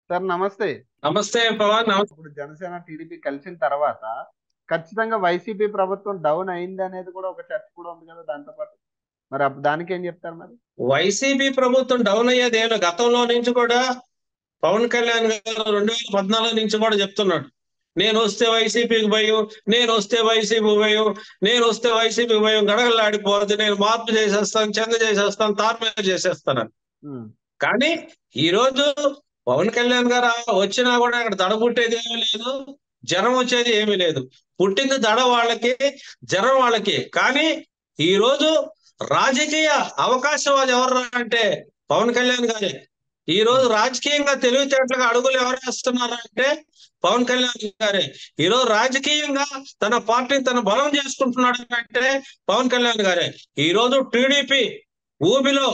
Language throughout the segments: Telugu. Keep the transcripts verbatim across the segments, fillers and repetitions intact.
సార్ నమస్తే. నమస్తే పవన్. నమస్తే. ఇప్పుడు జనసేన, టీడీపీ కలిసిన తర్వాత ఖచ్చితంగా వైసీపీ ప్రభుత్వం డౌన్ అయిందనేది కూడా ఒక చర్చ కూడా ఉంది కదా దాంతో పాటు. మరి అప్పుడు దానికేం చెప్తారు మరి? వైసీపీ ప్రభుత్వం డౌన్ అయ్యేది ఏమో గతంలో నుంచి కూడా పవన్ కళ్యాణ్ గారు రెండు వేల పద్నాలుగు నుంచి కూడా చెప్తున్నాడు. నేను వస్తే వైసీపీకి భయం, నేను వస్తే వైసీపీ భయం, నేను వస్తే వైసీపీ భయం గడగలాడిపోద్ది, నేను మార్పు చేసేస్తాను, చెంద చేసేస్తాను, తారుమారు చేసేస్తాను. ఉమ్, కానీ ఈ రోజు పవన్ కళ్యాణ్ గారు వచ్చినా కూడా అక్కడ దడ పుట్టేది ఏమీ లేదు, జనం వచ్చేది ఏమీ లేదు. పుట్టింది దడ వాళ్ళకి, జనం వాళ్ళకి. కానీ ఈ రోజు రాజకీయ అవకాశవాది ఎవరు అంటే పవన్ కళ్యాణ్ గారే. ఈ రోజు రాజకీయంగా తెలివితేటలుగా అడుగులు ఎవరు వేస్తున్నారు అంటే పవన్ కళ్యాణ్ గారే. ఈ రోజు రాజకీయంగా తన పార్టీని తన బలం చేసుకుంటున్నాడు అంటే పవన్ కళ్యాణ్ గారే. ఈ రోజు టీడీపీ ఊబిలో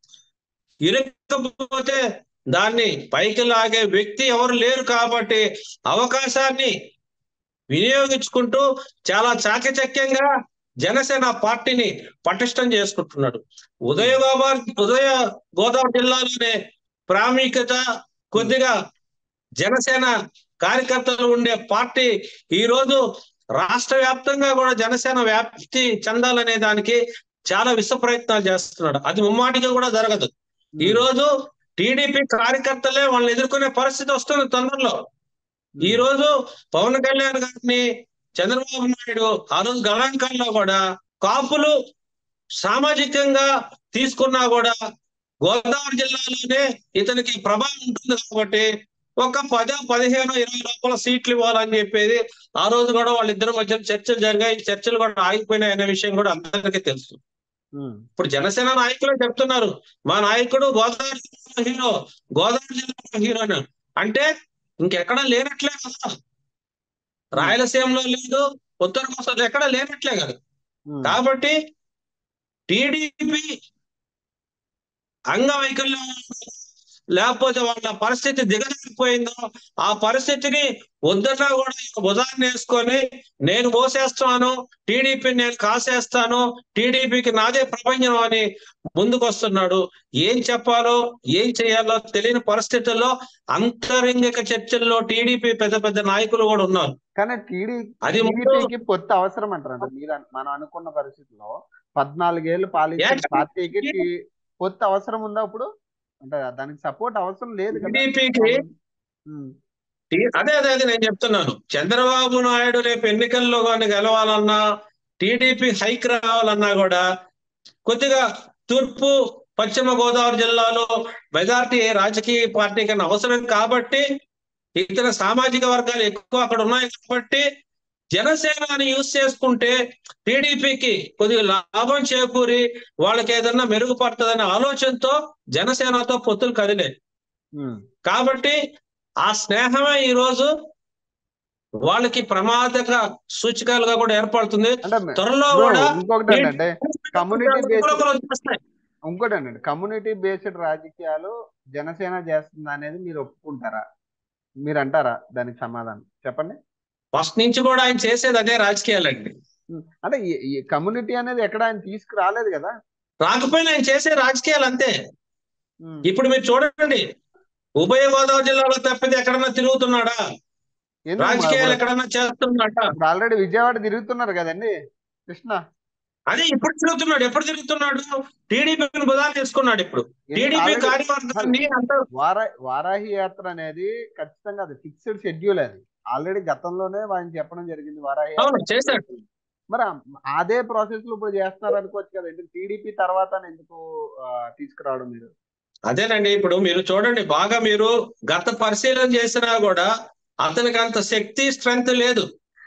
ఇరుక్కపోతే దాన్ని పైకి లాగే వ్యక్తి ఎవరు లేరు కాబట్టి అవకాశాన్ని వినియోగించుకుంటూ చాలా చాకచక్యంగా జనసేన పార్టీని పటిష్టం చేసుకుంటున్నాడు. ఉదయ గోదావరి ఉదయ గోదావరి జిల్లాలోనే ప్రాముఖ్యత కొద్దిగా జనసేన కార్యకర్తలు ఉండే పార్టీ ఈ రోజు రాష్ట్ర వ్యాప్తంగా కూడా జనసేన వ్యాప్తి చెందాలనే దానికి చాలా విశ్వ ప్రయత్నాలు చేస్తున్నాడు. అది ముమ్మాటిగా కూడా జరగదు. ఈ రోజు టీడీపీ కార్యకర్తలే వాళ్ళని ఎదుర్కొనే పరిస్థితి వస్తుంది తొందరలో. ఈ రోజు పవన్ కళ్యాణ్ గారిని చంద్రబాబు నాయుడు ఆ రోజు గణాంకాల్లో కూడా కాపులు సామాజికంగా తీసుకున్నా కూడా గోదావరి జిల్లాలోనే ఇతనికి ప్రభావం ఉంటుంది కాబట్టి ఒక పదో పదిహేను ఇరవై లోపల సీట్లు ఇవ్వాలని చెప్పేది ఆ రోజు కూడా వాళ్ళిద్దరి మధ్య చర్చలు జరిగాయి. చర్చలు కూడా ఆగిపోయినాయి అనే విషయం కూడా అందరికీ తెలుసు. ఇప్పుడు జనసేన నాయకులే చెప్తున్నారు మా నాయకుడు గోదావరి జిల్లా హీరో, గోదావరి జిల్లా హీరో అంటే ఇంకెక్కడా లేనట్లే కదా. రాయలసీమలో లేదు, ఉత్తర కోస్తాలో ఎక్కడా లేనట్లే కదా. కాబట్టి టీడీపీ అంగవైకల్యం లేకపోతే వాళ్ళ పరిస్థితి దిగజారిపోయిందో ఆ పరిస్థితిని వద్దన్నా కూడా ఉదాహరణ వేసుకొని నేను మోసేస్తాను, టీడీపీని నేను కాసేస్తాను, టీడీపీకి నాదే ప్రపంచం అని ముందుకు వస్తున్నాడు. ఏం చెప్పాలో ఏం చేయాలో తెలియని పరిస్థితుల్లో అంతరంగిక చర్చల్లో టీడీపీ పెద్ద పెద్ద నాయకులు కూడా ఉన్నారు. కానీ టీడీ టీడీపీకి పొత్తు అవసరం అంటారంట మీరు? మనం అనుకున్న పరిస్థితిలో పద్నాలుగేళ్లు పాలించిన పార్టీకి పొత్తు అవసరం ఉందా ఇప్పుడు? అంటే దానికి సపోర్ట్ అవసరం లేదు కదా టీడీపీకి. అదే అదే అదే నేను చెప్తున్నాను. చంద్రబాబు నాయుడు రేపు ఎన్నికల్లో కానీ గెలవాలన్నా, టీడీపీ హైక్ రావాలన్నా కూడా కొద్దిగా తూర్పు పశ్చిమ గోదావరి జిల్లాలో మెజార్టీ రాజకీయ పార్టీ కన్నా అవసరం కాబట్టి ఇతర సామాజిక వర్గాలు ఎక్కువ అక్కడ ఉన్నాయి కాబట్టి జనసేనని యూజ్ చేసుకుంటే టీడీపీకి కొద్దిగా లాభం చేకూరి వాళ్ళకి ఏదన్నా మెరుగుపడుతుందనే ఆలోచనతో జనసేనతో పొత్తులు కదిలే. కాబట్టి ఆ స్నేహమే ఈ రోజు వాళ్ళకి ప్రమాదక సూచికలుగా కూడా ఏర్పడుతుంది. త్వరలో కూడా ఇంకొకటి ఏంటంటే కమ్యూనిటీ బేస్డ్ ఇంకోటి అండి కమ్యూనిటీ బేస్డ్ రాజకీయాలు జనసేన చేస్తుంది అనేది మీరు ఒప్పుకుంటారా? మీరు అంటారా దానికి సమాధానం చెప్పండి. ఫస్ట్ నుంచి కూడా ఆయన చేసేది అదే రాజకీయాలండి. అంటే ఈ కమ్యూనిటీ అనేది ఎక్కడ ఆయన తీసుకురాలేదు కదా. రాకపోయినా ఆయన చేసే రాజకీయాలు అంతే. ఇప్పుడు మీరు చూడండి, ఉభయ గోదావరి జిల్లాలో తప్పితే ఎక్కడన్నా తిరుగుతున్నాడా? రాజకీయాలు ఎక్కడన్నా చేస్తున్నాడా? ఆల్రెడీ విజయవాడ తిరుగుతున్నారు కదండి కృష్ణ. అదే ఇప్పుడు తిరుగుతున్నాడు. ఎప్పుడు తిరుగుతున్నాడు? టీడీపీని బుధా తీసుకున్నాడు. ఇప్పుడు టీడీపీ కార్యవర్గాన్ని వారాహి యాత్ర అనేది ఖచ్చితంగా అది ఫిక్స్డ్ షెడ్యూల్. అది ఆల్రెడీ గతంలోనే ఆయన చెప్పడం జరిగింది వారాహి చేశాడు. మరి అదే ప్రాసెస్ లో ఇప్పుడు చేస్తున్నారు అనుకోవచ్చు కదా. ఎందుకు టీడీపీ తర్వాత ఎందుకు తీసుకురావడం మీరు? అదేనండి, ఇప్పుడు మీరు చూడండి బాగా, మీరు గత పరిశీలన చేసినా కూడా అతనికి అంత శక్తి స్ట్రెంగ్త్ లేదు.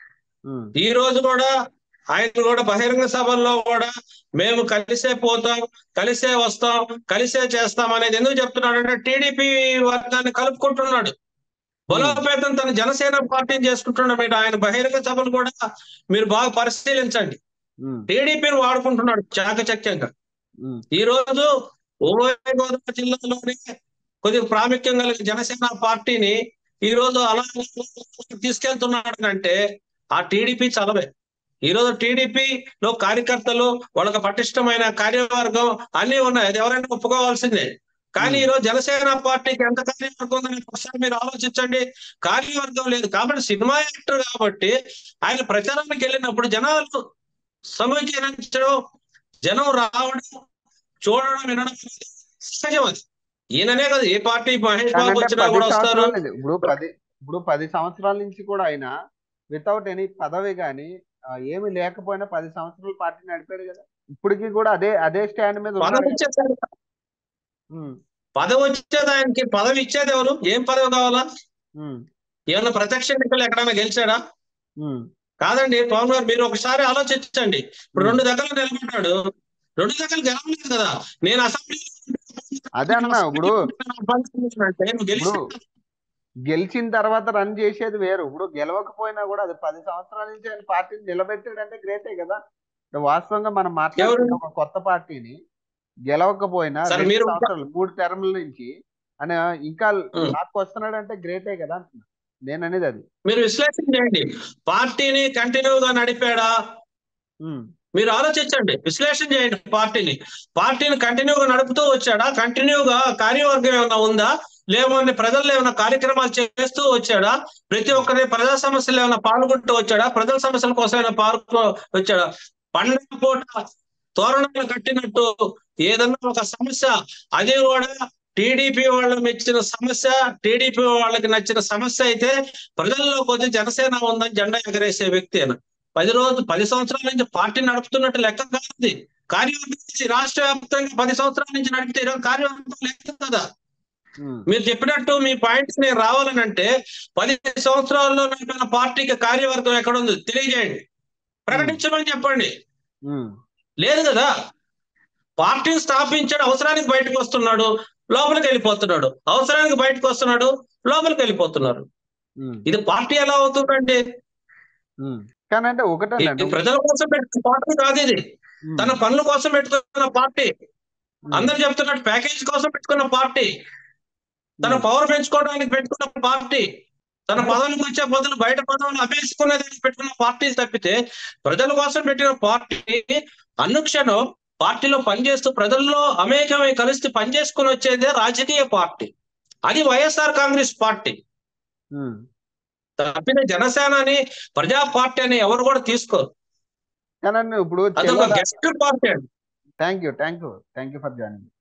ఈ రోజు కూడా ఆయన కూడా బహిరంగ సభల్లో కూడా మేము కలిసే పోతాం, కలిసే వస్తాం, కలిసే చేస్తాం అనేది ఎందుకు చెప్తున్నాడు అంటే టీడీపీ వర్గాన్ని కలుపుకుంటున్నాడు. బలోపేతం తన జనసేన పార్టీని చేసుకుంటున్నాడు. మీరు ఆయన బహిరంగ సభలు కూడా మీరు బాగా పరిశీలించండి. టీడీపీని వాడుకుంటున్నాడు చాకచక్యంగా. ఈ రోజు ఉభయ గోదావరి జిల్లాలోనే కొద్దిగా ప్రాముఖ్యం కలిగిన జనసేన పార్టీని ఈ రోజు అలా తీసుకెళ్తున్నాడు అంటే ఆ టీడీపీ చలవే. ఈ రోజు టీడీపీలో కార్యకర్తలు వాళ్ళకి పటిష్టమైన కార్యవర్గం అన్ని ఉన్నాయి. అది ఎవరైనా ఒప్పుకోవాల్సిందే. కానీ ఈరోజు జనసేన పార్టీకి ఎంత కార్యవర్గం ఉందని ఒకసారి మీరు ఆలోచించండి. కార్యవర్గం లేదు కాబట్టి సినిమా యాక్టర్ కాబట్టి ఆయన ప్రచారానికి వెళ్ళినప్పుడు జనాలు సమీకరించడం, జనం రావడం, చూడడం, వినడం సహజం. అది ఈయననే కదా, ఏ పార్టీ మహేష్ బాబు వచ్చినా కూడా వస్తారు. ఇప్పుడు పది ఇప్పుడు పది సంవత్సరాల నుంచి కూడా ఆయన వితౌట్ ఎనీ పదవి కానీ ఏమి లేకపోయినా పది సంవత్సరాల పార్టీ నడిపాడు కదా. ఇప్పటికీ కూడా అదే అదే స్టాండ్ మీద పదవి పదవి వచ్చేది ఆయనకి. పదవి ఇచ్చేది ఎవరు? ఏం పదవి కావాలా? ఏమన్నా ప్రత్యక్ష ఎన్నికలు ఎక్కడైనా గెలిచాడా? కాదండి. పవన్ గారు మీరు ఒకసారి ఆలోచించండి. ఇప్పుడు రెండు దగ్గర నిలబడ్డాడు, రెండు దగ్గర గెలవలేదు కదా. నేను అసెంబ్లీ అదే అన్నా, ఇప్పుడు గెలిచిన తర్వాత రన్ చేసేది వేరు. ఇప్పుడు గెలవకపోయినా కూడా అది పది సంవత్సరాల నుంచి ఆయన పార్టీని నిలబెట్టాడంటే గ్రేటే కదా. వాస్తవంగా మనం మాట్లాడుతున్న ఒక కొత్త పార్టీని గెలవకపోయినా రెండు సంవత్సరాలు మూడు టర్ముల నుంచి ఆయన ఇంకా లాక్కొస్తున్నాడు అంటే గ్రేటే కదా అంటున్నా నేను అనేది. అది మీరు విశ్లేషణ చేయండి. పార్టీని కంటిన్యూగా నడిపాడా? మీరు ఆలోచించండి, విశ్లేషణ చేయండి. పార్టీని పార్టీని కంటిన్యూగా నడుపుతూ వచ్చాడా? కంటిన్యూగా కార్యవర్గం ఏమైనా ఉందా? లేకపోతే ప్రజల్లో ఏమైనా కార్యక్రమాలు చేస్తూ వచ్చాడా? ప్రతి ఒక్కరి ప్రజా సమస్యలు ఏమైనా పాల్గొంటూ వచ్చాడా? ప్రజల సమస్యల కోసం ఏమైనా పాల్గొ వచ్చాడా? పండుగ పూట తోరణాలు కట్టినట్టు ఏదన్నా ఒక సమస్య, అది కూడా టీడీపీ వాళ్ళు మెచ్చిన సమస్య, టీడీపీ వాళ్ళకి నచ్చిన సమస్య అయితే ప్రజల్లోకి వచ్చి జనసేన ఉందని జెండా ఎగరేసే వ్యక్తి అయినా పది రోజులు పది సంవత్సరాల నుంచి పార్టీ నడుపుతున్నట్టు లెక్క కాదు. కార్యవర్గం రాష్ట్ర వ్యాప్తంగా పది సంవత్సరాల నుంచి నడిపితే కార్యవర్గం లెక్క కదా. మీరు చెప్పినట్టు మీ పాయింట్స్ నేను రావాలని అంటే పది సంవత్సరాల్లో నడిపిన పార్టీకి కార్యవర్గం ఎక్కడ ఉంది తెలియజేయండి, ప్రకటించమని చెప్పండి. లేదు కదా. పార్టీని స్థాపించాడు, అవసరానికి బయటకు వస్తున్నాడు, లోపలికి వెళ్ళిపోతున్నాడు, అవసరానికి బయటకు వస్తున్నాడు, లోపలికి వెళ్ళిపోతున్నారు. ఇది పార్టీ ఎలా అవుతుందండి? కానీ అంటే ఒకటే ప్రజల కోసం పెట్టుకున్న పార్టీ కాదు ఇది. తన పనుల కోసం పెట్టుకున్న పార్టీ, అందరు చెప్తున్నట్టు ప్యాకేజ్ కోసం పెట్టుకున్న పార్టీ, తన పవర్ పెంచుకోవడానికి పెట్టుకున్న పార్టీ, తన పదవులకు వచ్చే బదులు బయట పదవులు అభ్యసించుకునేదానికి పెట్టుకున్న పార్టీ తప్పితే ప్రజల కోసం పెట్టిన పార్టీ అనుక్షణం పార్టీలో పనిచేస్తూ ప్రజల్లో అమేకమై కలిసి పనిచేసుకుని వచ్చేదే రాజకీయ పార్టీ. అది వైఎస్ఆర్ కాంగ్రెస్ పార్టీ తప్పితే జనసేనని ప్రజా పార్టీ అని ఎవరు కూడా తీసుకోరు. ఇప్పుడు అదొక గెస్ట్ పార్టీ అండి. Thank you thank you thank you for joining.